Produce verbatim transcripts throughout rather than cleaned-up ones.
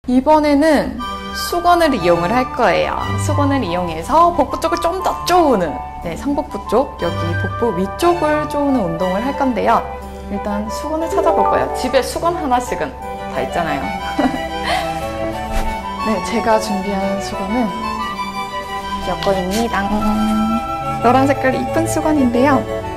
이번에는 수건을 이용을 할 거예요. 수건을 이용해서 복부 쪽을 좀 더 쪼우는, 네, 상복부 쪽, 여기 복부 위쪽을 쪼우는 운동을 할 건데요. 일단 수건을 찾아볼까요? 집에 수건 하나씩은 다 있잖아요. 네, 제가 준비한 수건은 여권입니다. 노란 색깔 이쁜 수건인데요.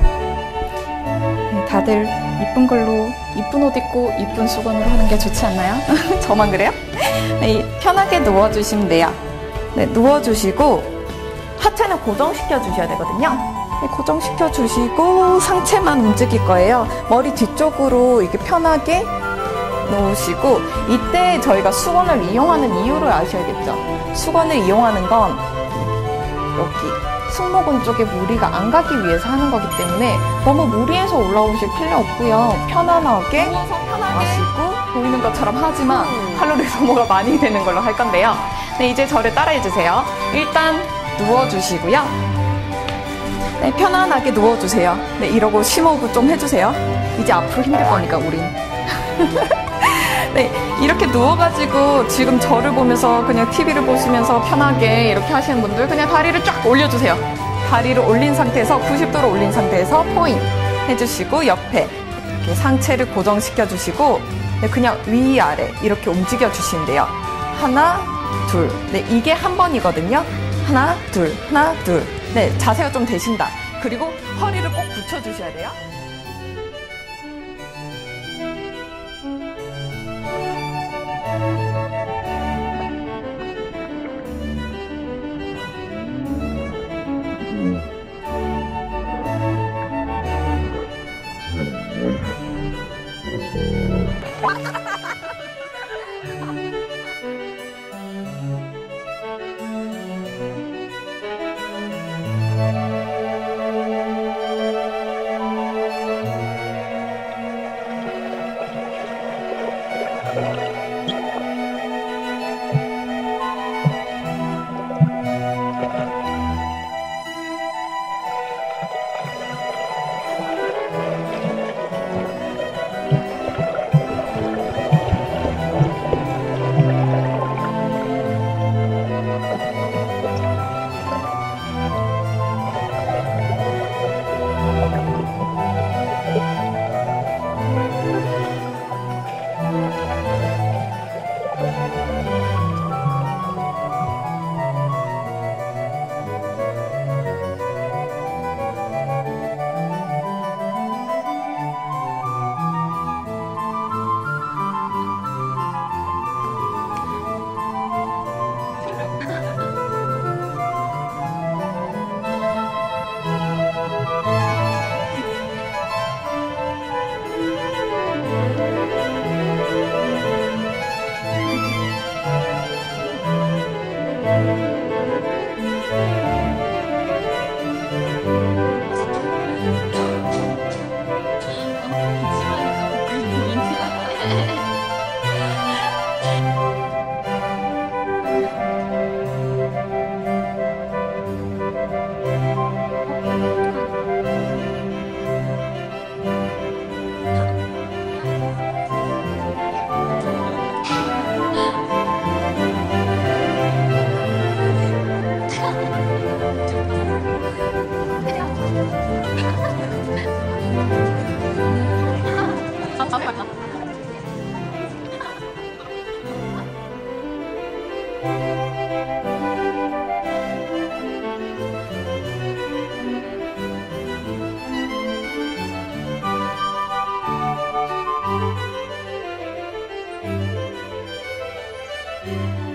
네, 다들 이쁜 걸로 이쁜 옷 입고 이쁜 수건으로 하는 게 좋지 않나요? 저만 그래요? 네, 편하게 누워주시면 돼요. 네, 누워주시고 하체는 고정시켜 주셔야 되거든요. 네, 고정시켜 주시고 상체만 움직일 거예요. 머리 뒤쪽으로 이렇게 편하게 놓으시고, 이때 저희가 수건을 이용하는 이유를 아셔야겠죠. 수건을 이용하는 건 여기 승모근 쪽에 무리가 안 가기 위해서 하는 거기 때문에 너무 무리해서 올라오실 필요 없고요. 편안하게 마시고 보이는 것처럼 하지만 칼로리 소모가 많이 되는 걸로 할 건데요. 네, 이제 저를 따라해 주세요. 일단 누워주시고요. 네, 편안하게 누워주세요. 네, 이러고 심호흡 좀 해주세요. 이제 앞으로 힘들 거니까 우린. 네, 이렇게 누워가지고 지금 저를 보면서 그냥 티비를 보시면서 편하게 이렇게 하시는 분들, 그냥 다리를 쫙 올려주세요. 다리를 올린 상태에서 구십 도로 올린 상태에서 포인 해주시고, 옆에 이렇게 상체를 고정시켜 주시고, 네, 그냥 위아래 이렇게 움직여 주시면 돼요. 하나, 둘. 네, 이게 한 번이거든요. 하나, 둘, 하나, 둘. 네, 자세가 좀 되신다. 그리고 허리를 꼭 붙여 주셔야 돼요. 음.